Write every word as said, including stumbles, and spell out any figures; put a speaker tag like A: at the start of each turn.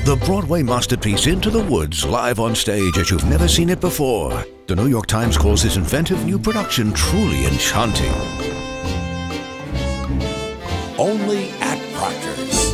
A: The Broadway masterpiece Into the Woods, live on stage as you've never seen it before. The New York Times calls this inventive new production truly enchanting. Only at Proctors.